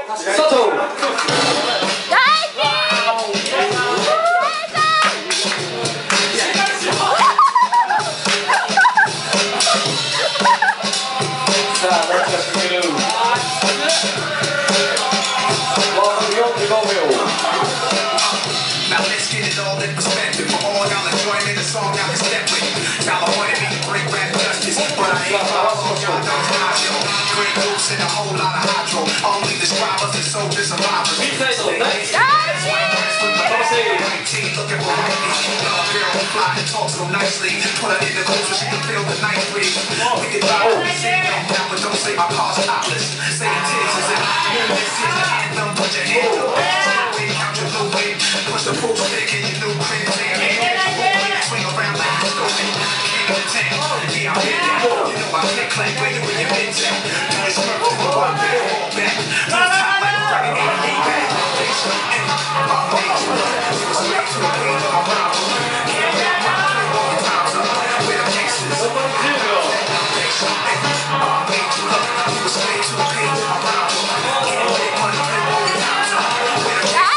スタート。 Now let's get it all in perspective. For all y'all enjoying the song, y'all can step with me. Y'all wanted me to bring rap justice, but I ain't all y'all know how yo. Green goose and a whole lot of hydro. Only the scribers and soldiers survivors. Looking for white girl who fly and talk so nicely. Put her in the booth so she can feel the night breeze. We can drive and sing them now, but don't say my car's topless. Say tears is it. This is the anthem. Put your hands up. Count your low weight. Push the pool stick in your new crib. Swing around like a stupid. King of the town. Yeah, I'm in there. You know I can't claim where you in your midtown. Do this work for the one back, fall back. Move top like a rocket 88 back. Face up and my nature. You was straight to the page of my rhyme. Can't get my play all the times up. Where the gangsters. Face up and my nature. You was straight to the page of my rhyme. Can't get money play all the times up. Where the gangsters.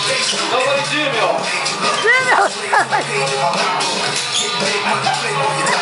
10秒。